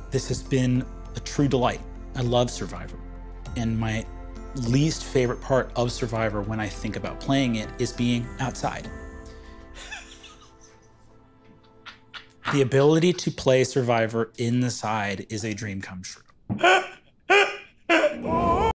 This has been a true delight. I love Survivor. And my least favorite part of Survivor when I think about playing it is being outside. The ability to play Survivor in the side is a dream come true.